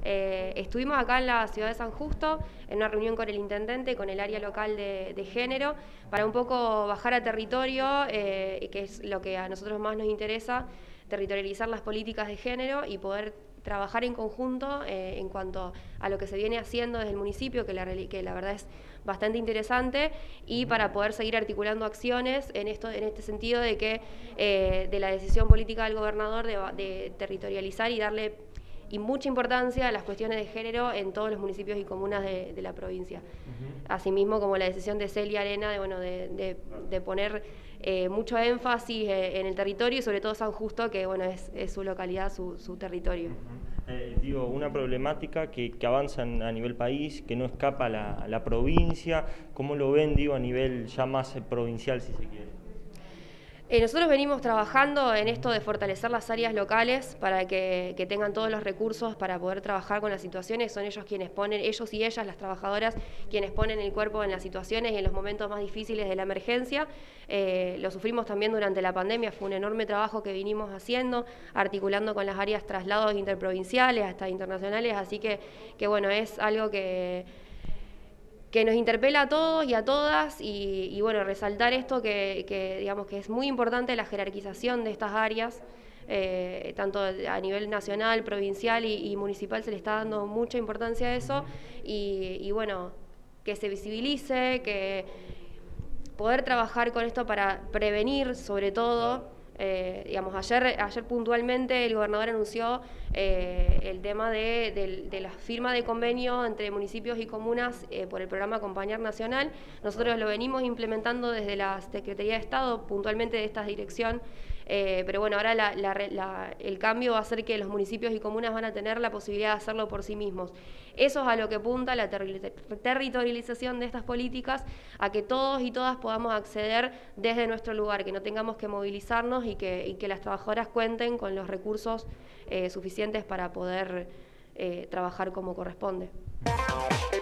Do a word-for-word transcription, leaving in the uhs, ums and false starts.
Eh, estuvimos acá en la ciudad de San Justo en una reunión con el intendente, con el área local de, de género, para un poco bajar a territorio, eh, que es lo que a nosotros más nos interesa, territorializar las políticas de género y poder trabajar en conjunto eh, en cuanto a lo que se viene haciendo desde el municipio, que la, que la verdad es bastante interesante, y para poder seguir articulando acciones en, esto, en este sentido de que eh, de la decisión política del gobernador de, de territorializar y darle y mucha importancia a las cuestiones de género en todos los municipios y comunas de, de la provincia. Uh-huh. Asimismo, como la decisión de Celia Arena de, bueno, de, de, de poner eh, mucho énfasis eh, en el territorio y sobre todo San Justo, que bueno, es, es su localidad, su, su territorio. Uh-huh. eh, digo, una problemática que, que avanza a nivel país, que no escapa a la, a la provincia. ¿Cómo lo ven, digo, a nivel ya más provincial, si se quiere? Eh, nosotros venimos trabajando en esto de fortalecer las áreas locales para que, que tengan todos los recursos para poder trabajar con las situaciones. Son ellos quienes ponen, ellos y ellas, las trabajadoras, quienes ponen el cuerpo en las situaciones y en los momentos más difíciles de la emergencia. Eh, lo sufrimos también durante la pandemia, fue un enorme trabajo que vinimos haciendo, articulando con las áreas traslados interprovinciales hasta internacionales, así que, que bueno, es algo que... que nos interpela a todos y a todas y, y bueno, resaltar esto que, que digamos que es muy importante la jerarquización de estas áreas, eh, tanto a nivel nacional, provincial y, y municipal se le está dando mucha importancia a eso y, y bueno, que se visibilice, que poder trabajar con esto para prevenir sobre todo. Eh, digamos, ayer, ayer puntualmente el gobernador anunció eh, el tema de, de, de la firma de convenio entre municipios y comunas eh, por el programa Acompañar Nacional. Nosotros lo venimos implementando desde la Secretaría de Estado, puntualmente de esta dirección, eh, pero bueno, ahora la, la, la, el cambio va a ser que los municipios y comunas van a tener la posibilidad de hacerlo por sí mismos. Eso es a lo que apunta la ter territorialización de estas políticas, a que todos y todas podamos acceder desde nuestro lugar, que no tengamos que movilizarnos y que, y que las trabajadoras cuenten con los recursos eh, suficientes para poder eh, trabajar como corresponde.